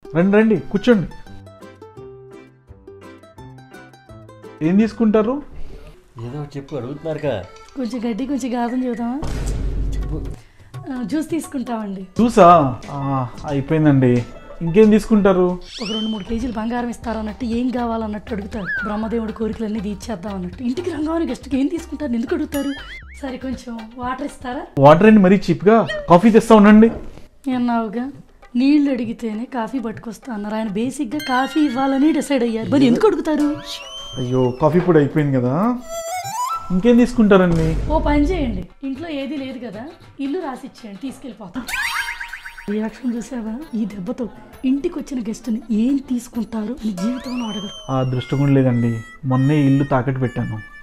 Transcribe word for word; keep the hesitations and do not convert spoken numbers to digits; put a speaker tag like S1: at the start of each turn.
S1: రండి రండి కూర్చోండి. ఏం తీసుకుంటారు?
S2: ఏదో చెప్పు, అడుగుతున్నారుగా.
S3: కొంచెం గడ్డి కొంచెం గాదం చూద్దామా? జ్యూస్ తీసుకుంటామండి.
S1: జ్యూసా? అయిపోయిందండి. ఇంకేం తీసుకుంటారు?
S3: ఒక రెండు మూడు కేజీలు బంగారం ఇస్తారు అన్నట్టు, ఏం కావాలన్నట్టు అడుగుతారు. బ్రహ్మదేవుడి కోరికలన్నీ తీర్చేద్దాం అన్నట్టు. ఇంటికి రంగానే గెస్ట్కి ఏం తీసుకుంటారు, ఎందుకు అడుగుతారు? సరే కొంచెం వాటర్ ఇస్తారా?
S1: వాటర్ అండి, మరీ చీప్గా. కాఫీ తెస్తా ఉండండి.
S3: అన్నావుగా, నీళ్ళు అడిగితేనే కాఫీ పట్టుకొస్తా అన్నారు. ఆయన బేసిక్గా కాఫీ ఇవ్వాలని డిసైడ్ అయ్యారు, మరి ఎందుకు అడుగుతారు?
S1: అయ్యో, కాఫీ పొడి అయిపోయింది కదా. ఇంకేం తీసుకుంటారండి?
S3: ఓ పని చేయండి, ఇంట్లో ఏది లేదు కదా, ఇల్లు రాసిచ్చేయండి, తీసుకెళ్ళిపోతాం. రియాక్షన్ చూసావా? ఈ దెబ్బతో ఇంటికి వచ్చిన గెస్ట్ని ఏం తీసుకుంటారు అని జీవితంలో అడగరు.
S1: ఆ అదృష్టం లేదండి, మొన్నే ఇల్లు తాకట్టు పెట్టాను.